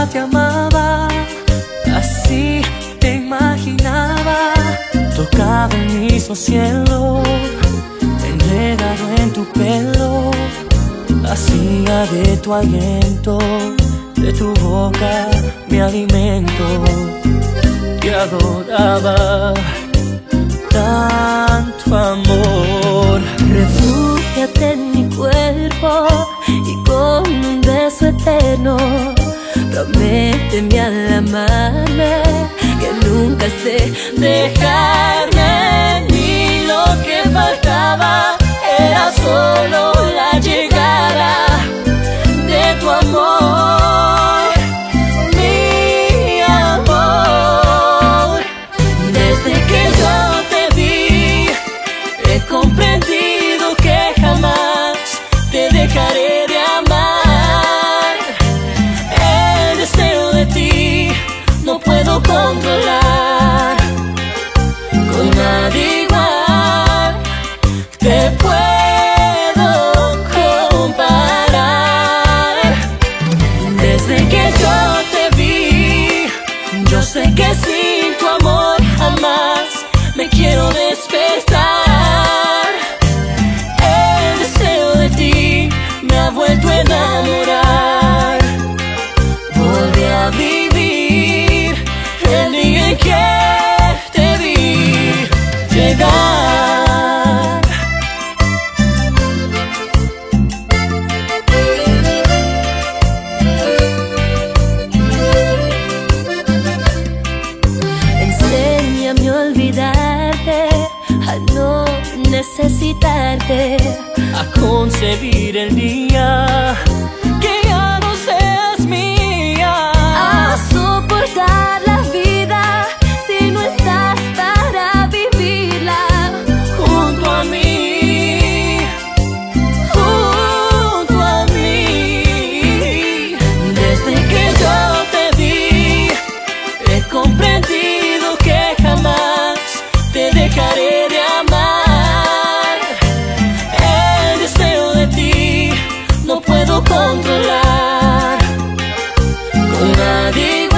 verdad te amaba, así te imaginaba. Tocaba el mismo cielo, enredado en tu pelo. Hacía de tu aliento, de tu boca mi alimento. Te adoraba, tanto amor. Refúgiate en mi cuerpo y con un beso eterno prométeme al amarme que nunca sé dejarme. Ni lo que faltaba era solo la llegada de tu amor, mi amor. Desde que yo te vi he comprendido que jamás te dejaré de amar. El deseo de ti no puedo controlar, con nadie igual te puedo comparar. Desde que yo te vi, yo sé que sin tu amor jamás me quiero despertar. El deseo de ti me ha vuelto a enamorar. Volví a vivir el día en que te vi llegar. Enséñame a olvidarte, a no necesitarte, A concebir el día que ya no seas mía, a soportar la vida si no estás para vivirla. junto a mí, junto a mí. Desde que yo te vi, he comprendido que jamás te dejaré de amar. El deseo de ti no puedo controlar, con nadie